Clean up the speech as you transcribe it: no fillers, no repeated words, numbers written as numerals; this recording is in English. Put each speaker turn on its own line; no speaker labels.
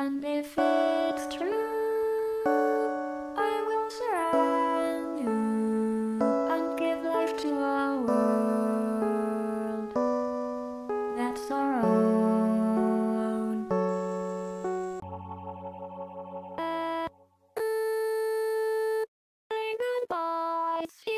And if it's true, I will surround you and give life to a world that's our own. Say goodbye.